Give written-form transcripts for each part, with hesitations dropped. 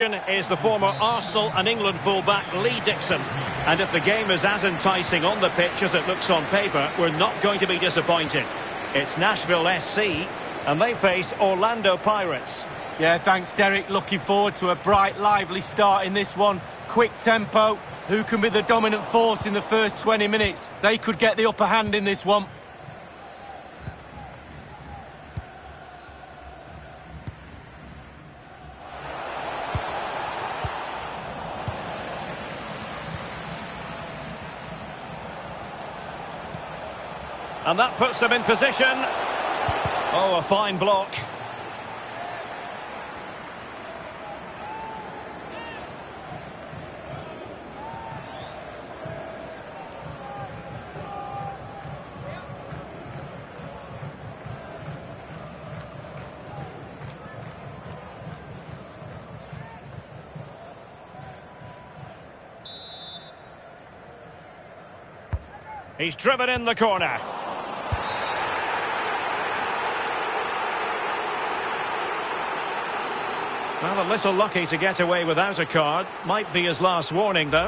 Is the former Arsenal and England fullback Lee Dixon. And if the game is as enticing on the pitch as it looks on paper, we're not going to be disappointed. It's Nashville SC, and they face Orlando Pirates. Yeah, thanks, Derek. Looking forward to a bright, lively start in this one. Quick tempo. Who can be the dominant force in the first 20 minutes? They could get the upper hand in this one. And that puts them in position. Oh, a fine block. He's driven in the corner. Well, a little lucky to get away without a card. Might be his last warning, though.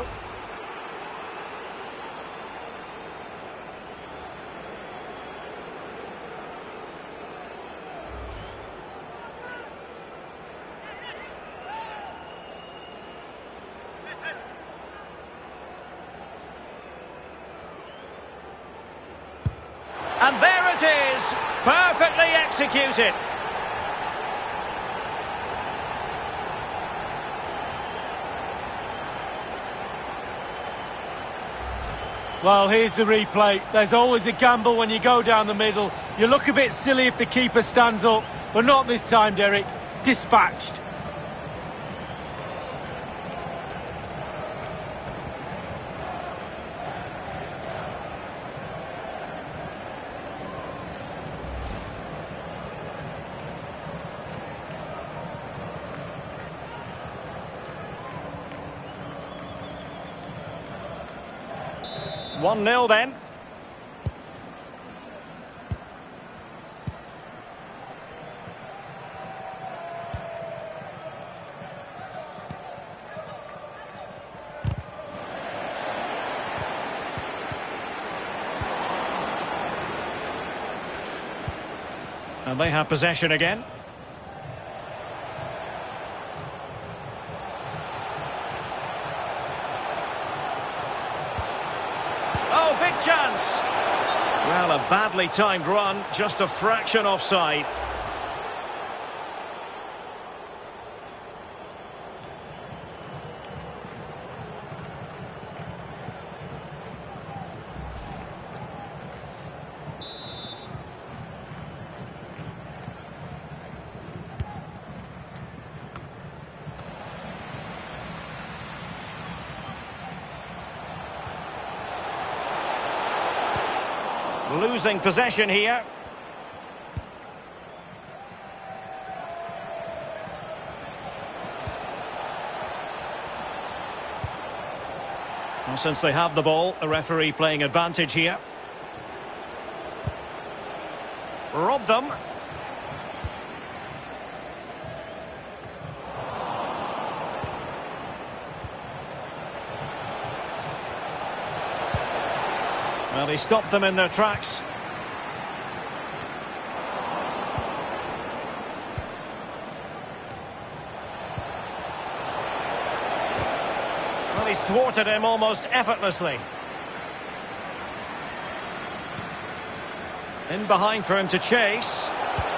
And there it is! Perfectly executed. Well, here's the replay. There's always a gamble when you go down the middle. You look a bit silly if the keeper stands up, but not this time, Derek. Dispatched. One 0 then. And they have possession again. Oh, big chance. Well, a badly timed run, just a fraction offside. Losing possession here. Well, since they have the ball, the referee playing advantage here. Robbed them. Well, he stopped them in their tracks. Well, he's thwarted him almost effortlessly. In behind for him to chase.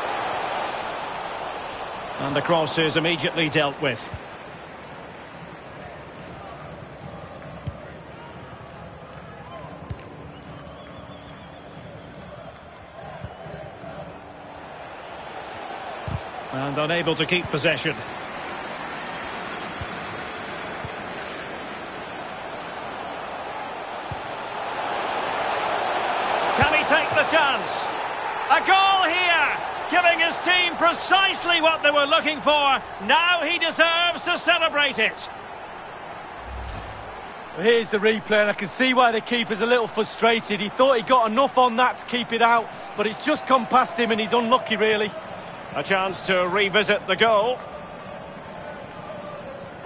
And the cross is immediately dealt with. And unable to keep possession. Can he take the chance? A goal here, giving his team precisely what they were looking for. Now he deserves to celebrate it. Here's the replay, and I can see why the keeper's a little frustrated. He thought he got enough on that to keep it out, but it's just come past him and he's unlucky, really. A chance to revisit the goal.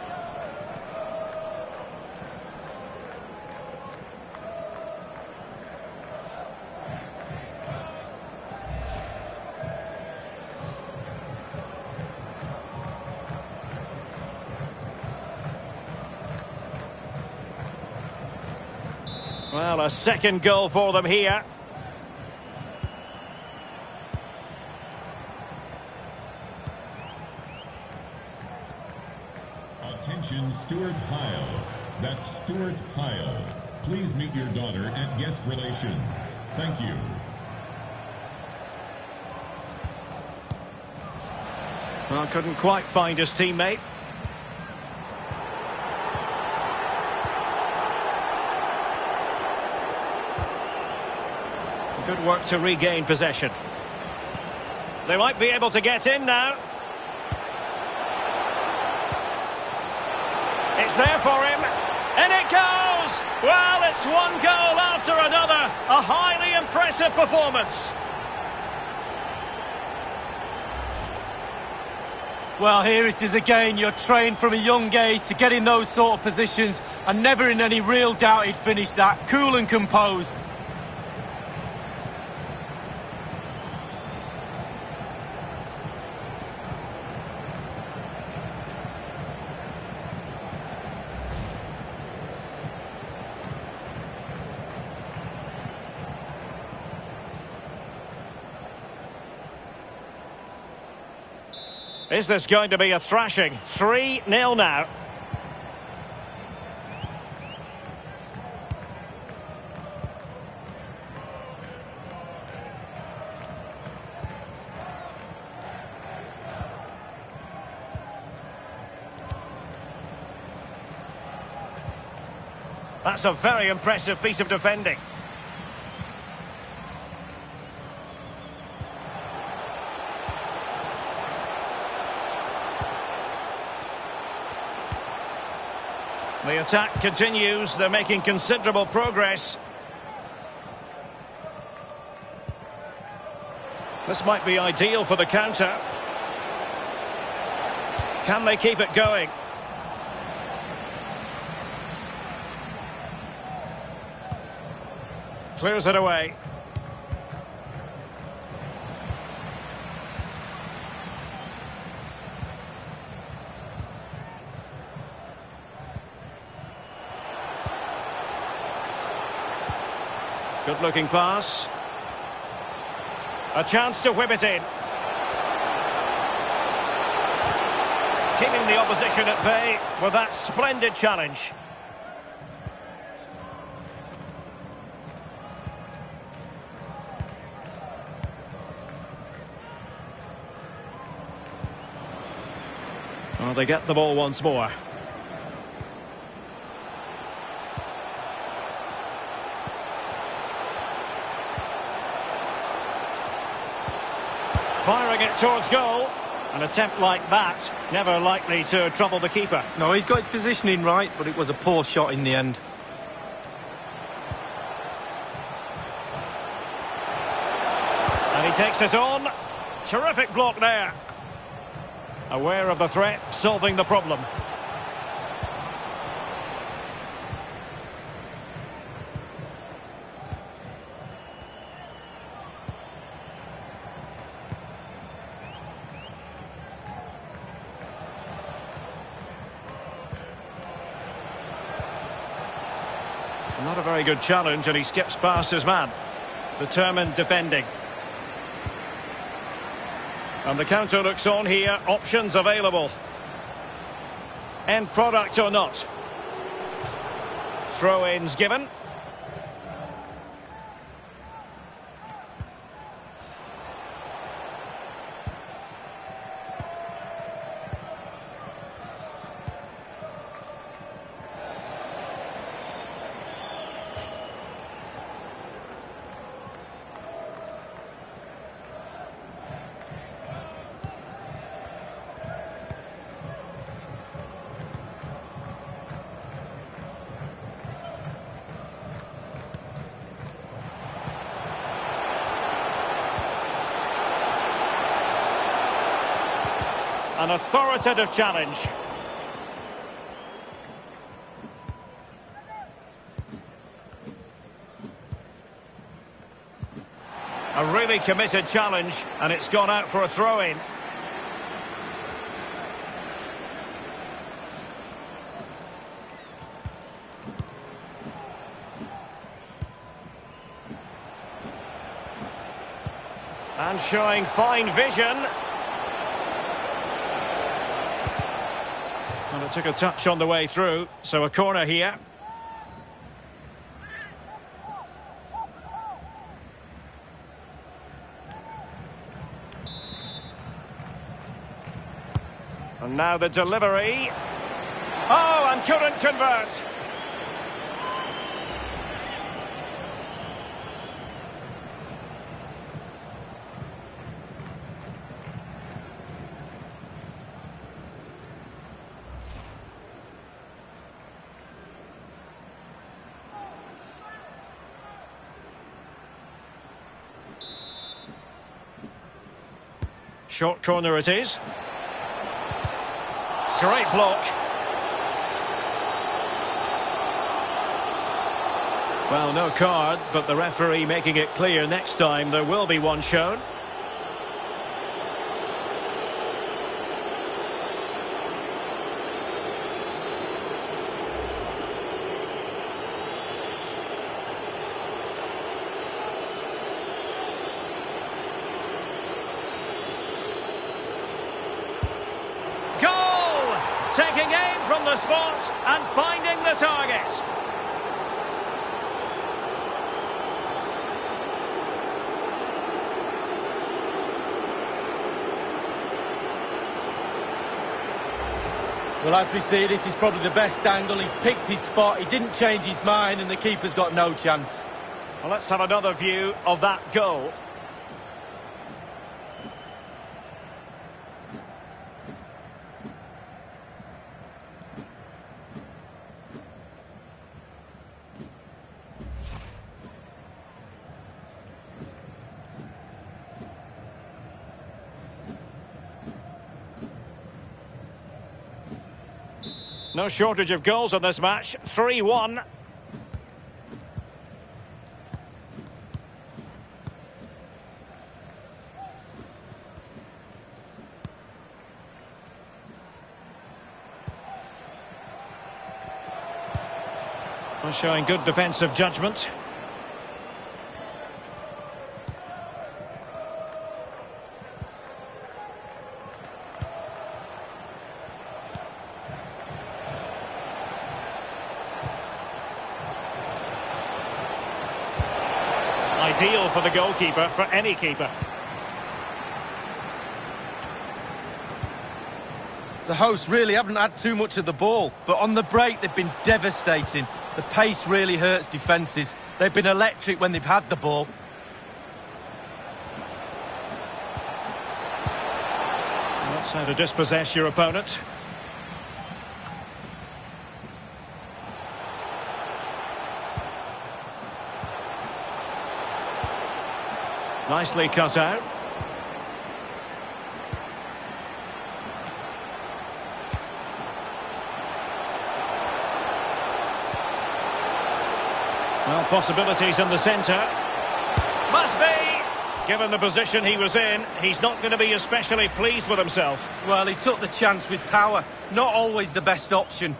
Well, a second goal for them here. Attention, Stuart Heil. That's Stuart Heil. Please meet your daughter at guest relations. Thank you. Well, couldn't quite find his teammate. Good work to regain possession. They might be able to get in now. It's there for him. And it goes! Well, it's one goal after another. A highly impressive performance. Well, here it is again. You're trained from a young age to get in those sort of positions, and never in any real doubt he'd finish that. Cool and composed. Is this going to be a thrashing? 3-0 now. That's a very impressive piece of defending. The attack continues. They're making considerable progress. This might be ideal for the counter. Can they keep it going? Clears it away. Good-looking pass. A chance to whip it in. Keeping the opposition at bay with that splendid challenge. Well, they get the ball once more. Firing it towards goal. An attempt like that, never likely to trouble the keeper. No, he's got his positioning right, but it was a poor shot in the end. And he takes it on. Terrific block there. Aware of the threat, solving the problem. Not a very good challenge, and he skips past his man. Determined defending. And the counter looks on here. Options available. End product or not. Throw-ins given. An authoritative challenge. A really committed challenge, and it's gone out for a throw-in. And showing fine vision. Well, it took a touch on the way through, so a corner here. And now the delivery. Oh, and couldn't convert. Short corner it is. Great block. Well, no card, but the referee making it clear next time there will be one shown. Goal! Taking aim from the spot and finding the target. Well, as we see, this is probably the best angle. He picked his spot, he didn't change his mind, and the keeper's got no chance. Well, let's have another view of that goal. No shortage of goals in this match. 3-1. Well, showing good defensive judgment. Ideal for the goalkeeper, for any keeper. The hosts really haven't had too much of the ball, but on the break they've been devastating. The pace really hurts defences. They've been electric when they've had the ball. That's how to dispossess your opponent. Nicely cut out. Well, possibilities in the centre. Must be! Given the position he was in, he's not going to be especially pleased with himself. Well, he took the chance with power. Not always the best option.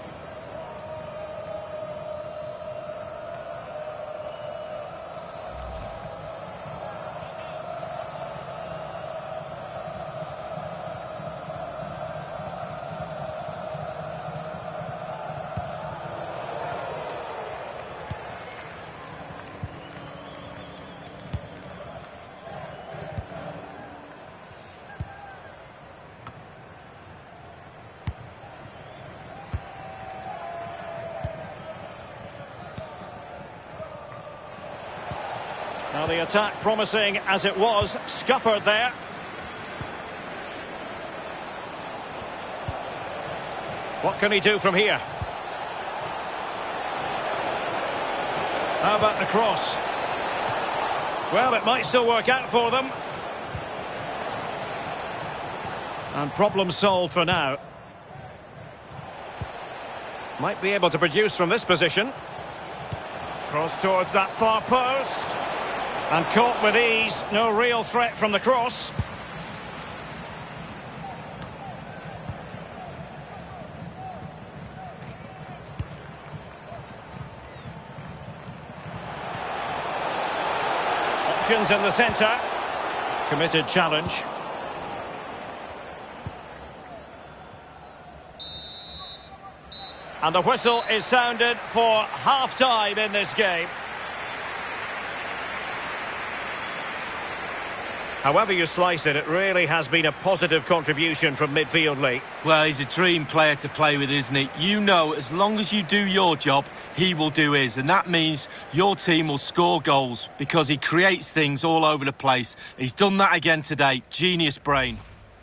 Now the attack promising as it was, scuppered there. What can he do from here? How about the cross? Well, it might still work out for them. And problem solved for now. Might be able to produce from this position. Cross towards that far post. And caught with ease, no real threat from the cross. Options in the centre. Committed challenge. And the whistle is sounded for half-time in this game. However you slice it, it really has been a positive contribution from midfield, Lee. Well, he's a dream player to play with, isn't he? You know, as long as you do your job, he will do his. And that means your team will score goals because he creates things all over the place. He's done that again today. Genius brain.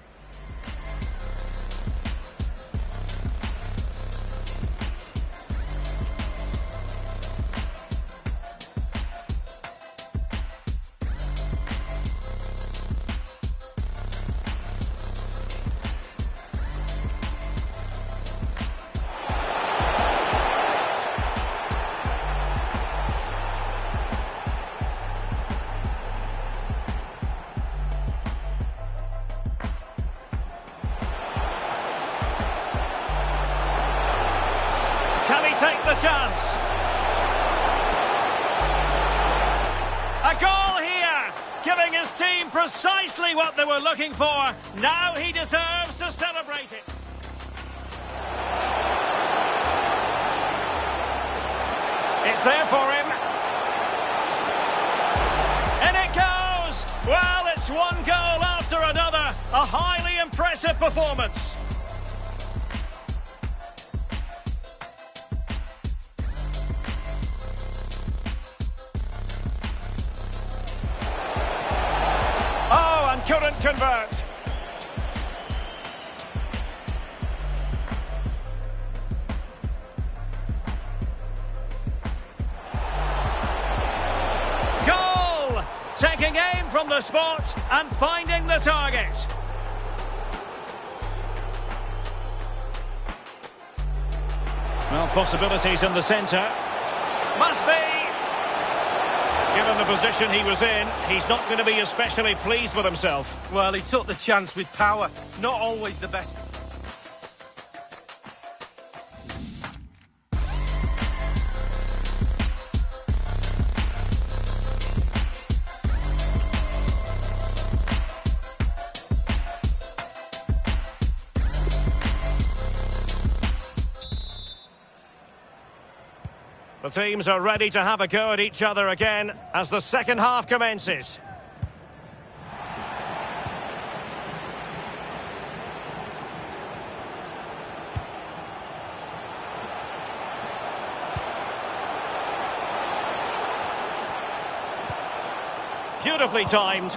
Take the chance. A goal here, giving his team precisely what they were looking for. Now he deserves to celebrate it. It's there for him. In it goes. Well, it's one goal after another. A highly impressive performance. Couldn't convert. Goal! Taking aim from the spot and finding the target. Well, possibilities in the centre. Must be. Given the position he was in, he's not going to be especially pleased with himself. Well, he took the chance with power. Not always the best. The teams are ready to have a go at each other again as the second half commences. Beautifully timed.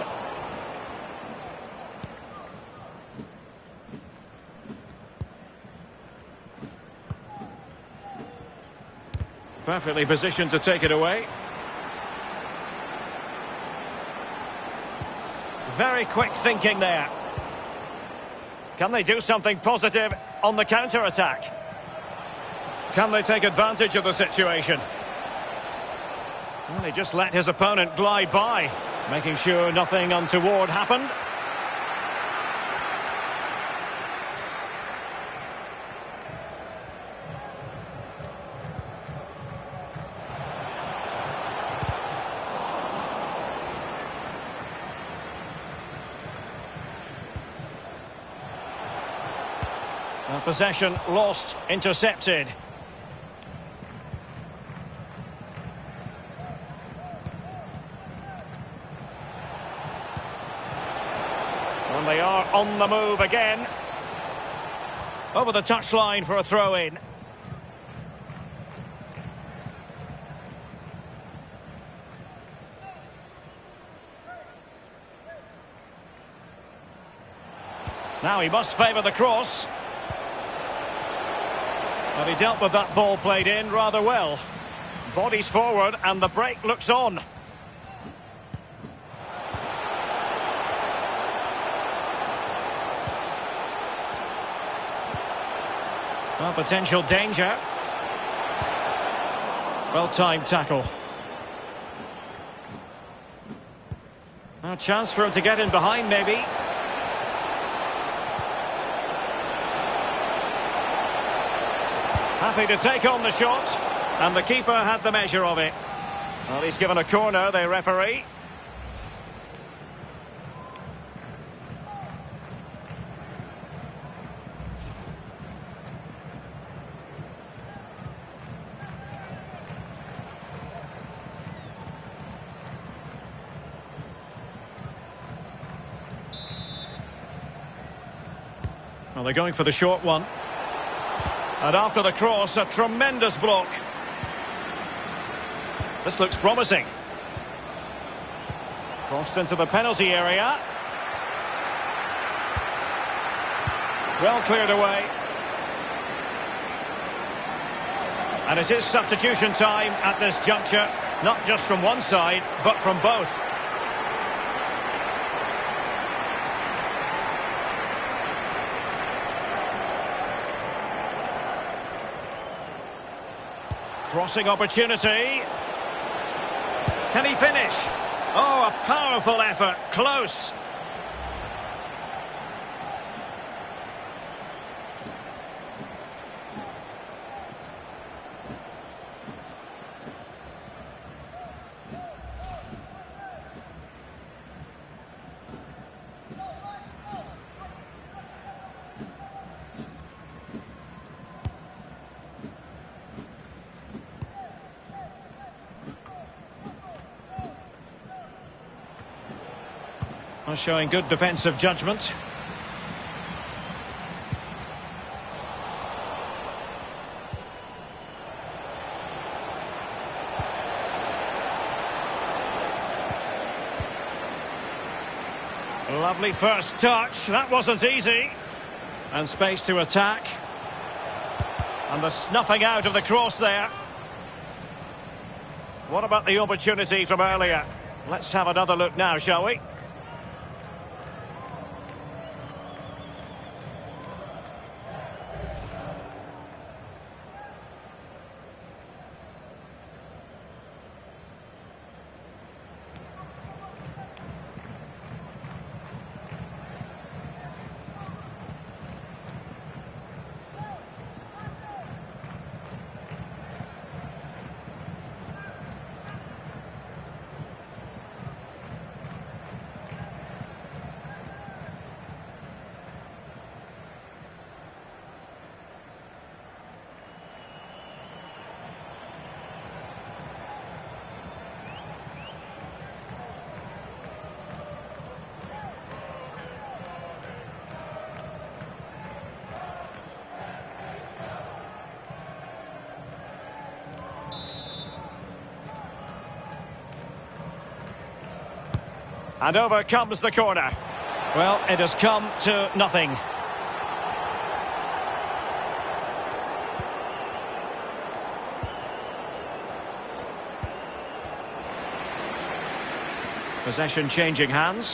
Perfectly positioned to take it away. Very quick thinking there. Can they do something positive on the counter-attack? Can they take advantage of the situation? Well, he just let his opponent glide by, making sure nothing untoward happened. Possession lost, intercepted. And they are on the move again. Over the touchline for a throw-in. Now he must favour the cross. But he dealt with that ball played in rather well. Bodies forward and the break looks on. Well, potential danger. Well-timed tackle. A chance for him to get in behind, maybe. Happy to take on the shot, and the keeper had the measure of it. Well, he's given a corner, the referee. Well, they're going for the short one. And after the cross, a tremendous block. This looks promising. Crossed into the penalty area. Well cleared away. And it is substitution time at this juncture. Not just from one side, but from both. Crossing opportunity. Can he finish? Oh, a powerful effort. Close. Showing good defensive judgment. Lovely first touch. That wasn't easy. And space to attack. And the snuffing out of the cross there. What about the opportunity from earlier? Let's have another look now, shall we? And over comes the corner. Well, it has come to nothing. Possession changing hands.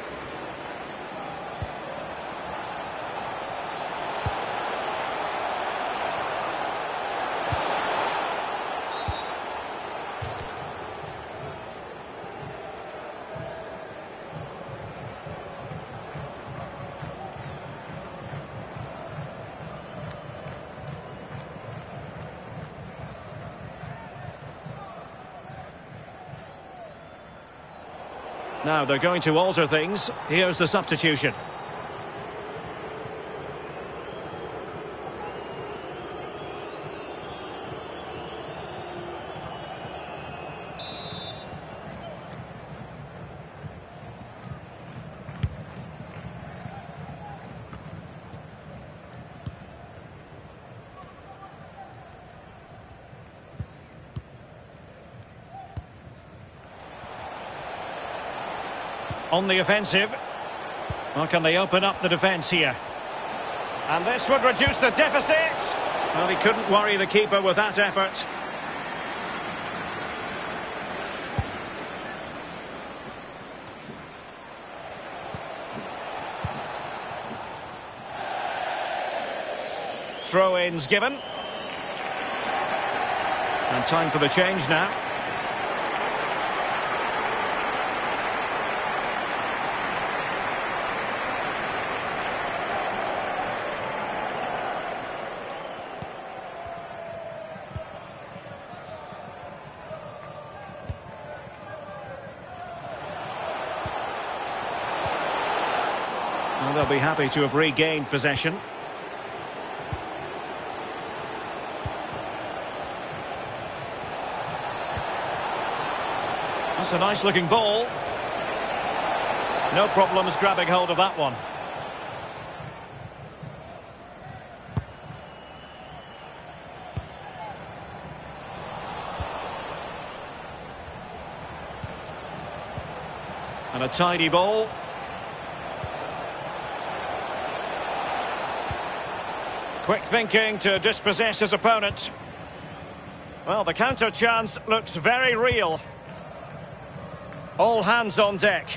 Now they're going to alter things. Here's the substitution. On the offensive. Well, can they open up the defence here? And this would reduce the deficit. Well, he couldn't worry the keeper with that effort. Throw-ins given. And time for the change now. Well, they'll be happy to have regained possession. That's a nice looking ball. No problems grabbing hold of that one. And a tidy ball. Quick thinking to dispossess his opponent. Well, the counter chance looks very real. All hands on deck.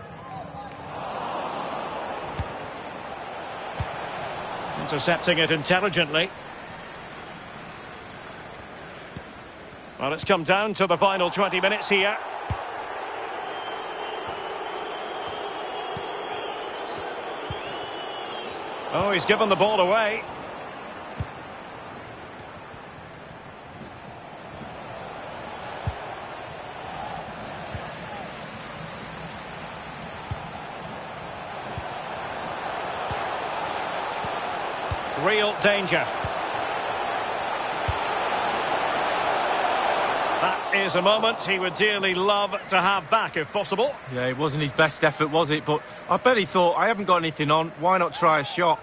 Intercepting it intelligently. Well, it's come down to the final 20 minutes here. Oh, he's given the ball away. Real danger. That is a moment he would dearly love to have back if possible. Yeah, it wasn't his best effort, was it? But I bet he thought, I haven't got anything on, why not try a shot?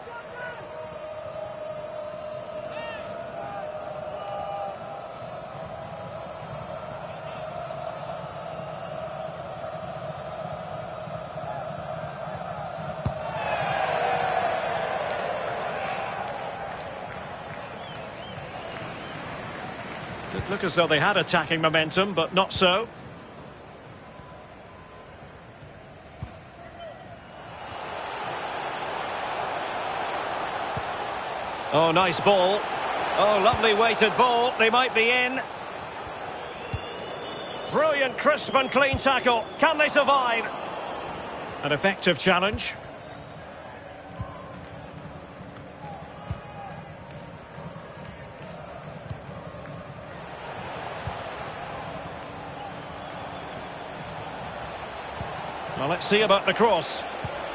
It looked as though they had attacking momentum, but not so. Oh, nice ball. Oh, lovely weighted ball. They might be in. Brilliant, crisp and clean tackle. Can they survive? An effective challenge. Well, let's see about the cross.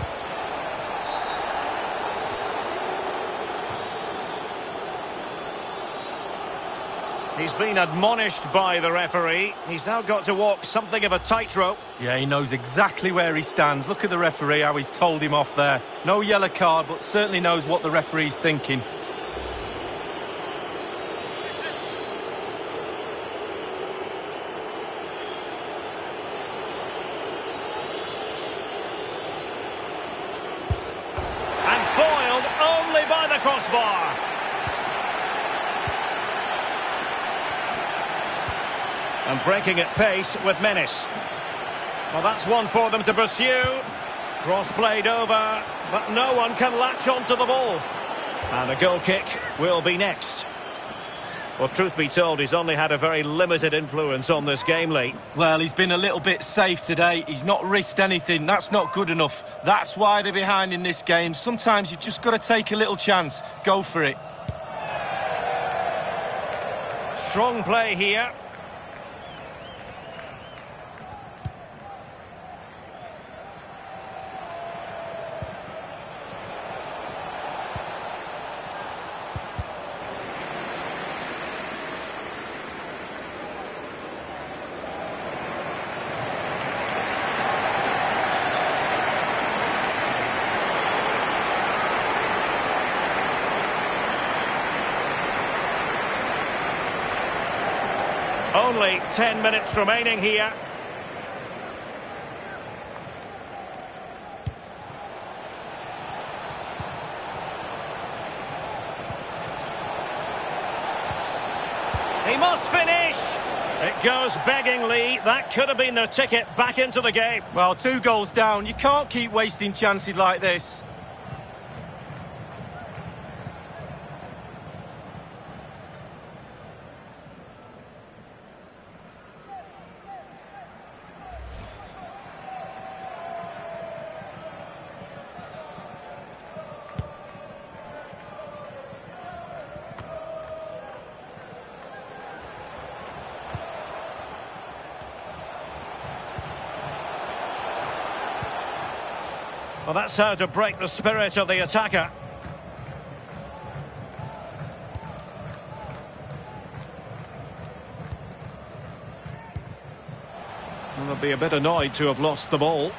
He's been admonished by the referee. He's now got to walk something of a tightrope. Yeah, he knows exactly where he stands. Look at the referee, how he's told him off there. No yellow card, but certainly knows what the referee's thinking. Foiled only by the crossbar. And breaking at pace with menace. Well, that's one for them to pursue. Cross played over, but no one can latch onto the ball. And a goal kick will be next. Well, truth be told, he's only had a very limited influence on this game, Lee. Well, he's been a little bit safe today. He's not risked anything. That's not good enough. That's why they're behind in this game. Sometimes you've just got to take a little chance. Go for it. Strong play here. Only 10 minutes remaining here. He must finish. It goes beggingly. That could have been their ticket back into the game. Well, 2 goals down. You can't keep wasting chances like this. Well, that's how to break the spirit of the attacker. Well, they'll be a bit annoyed to have lost the ball.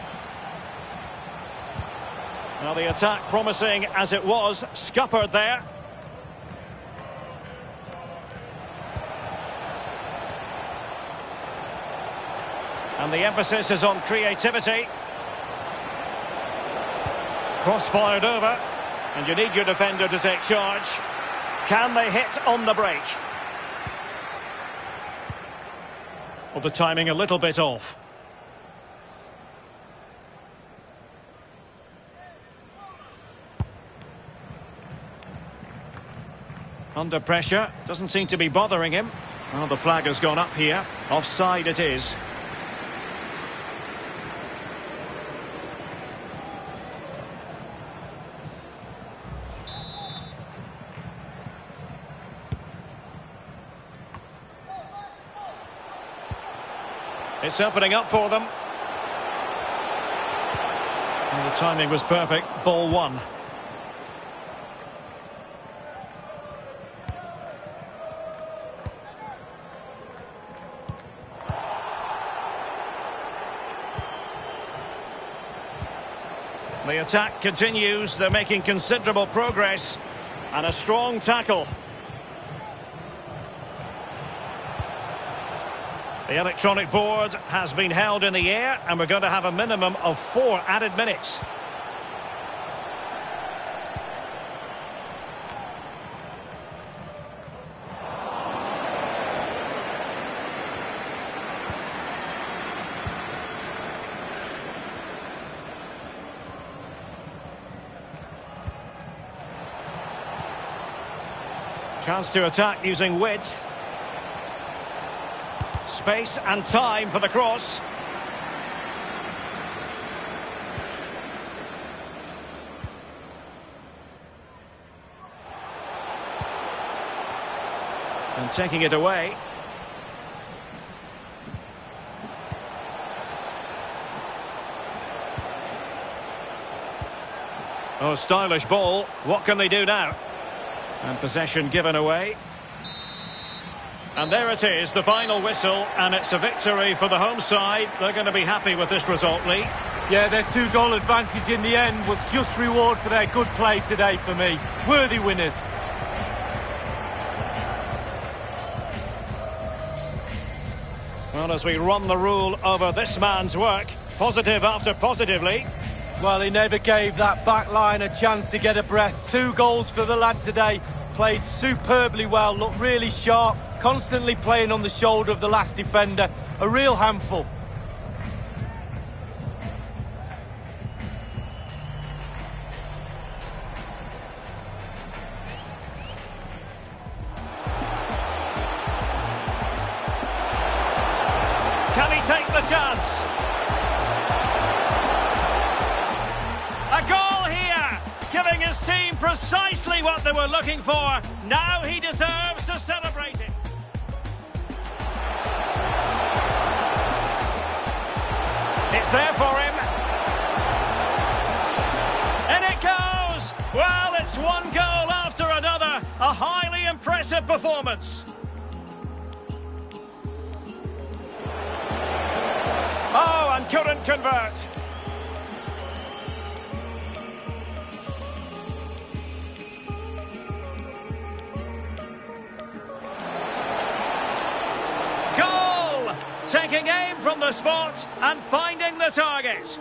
Now the attack promising as it was, scuppered there. And And the emphasis is on creativity. Cross fired over. And you need your defender to take charge. Can they hit on the break? Well, the timing a little bit off. Under pressure, doesn't seem to be bothering him. Well, the flag has gone up here. Offside it is. It's opening up for them. And the timing was perfect. Ball one. The attack continues. They're making considerable progress. And a strong tackle. The electronic board has been held in the air, and we're going to have a minimum of 4 added minutes. Chance to attack using width. Space and time for the cross. And taking it away. Oh, stylish ball. What can they do now? And possession given away. And there it is, the final whistle, and it's a victory for the home side. They're going to be happy with this result, Lee. Yeah, their 2-goal advantage in the end was just reward for their good play today for me. Worthy winners. Well, as we run the rule over this man's work, positive after positively. Well, he never gave that back line a chance to get a breath. 2 goals for the lad today. Played superbly well, looked really sharp, constantly playing on the shoulder of the last defender. A real handful. Can he take the chance? A goal here, giving his team precisely what they were looking for. Now he deserves to celebrate it. It's there for him. And it goes! Well, it's one goal after another. A highly impressive performance. Oh, and couldn't convert. Goal! Taking aim from the spot and finding the target.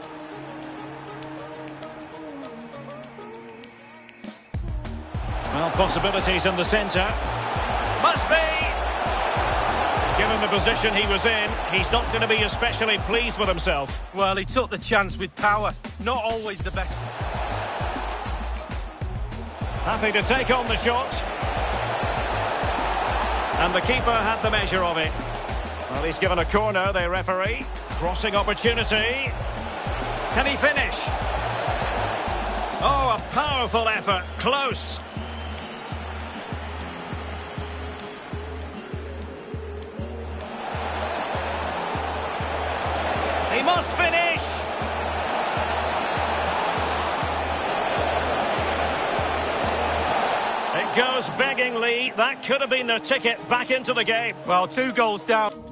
Well, possibilities in the centre. Must be! Given the position he was in, he's not going to be especially pleased with himself. Well, he took the chance with power. Not always the best. Happy to take on the shot. And the keeper had the measure of it. Well, he's given a corner, the referee. Crossing opportunity. Can he finish? Oh, a powerful effort. Close. He must finish. It goes beggingly. That could have been their ticket back into the game. Well, 2 goals down.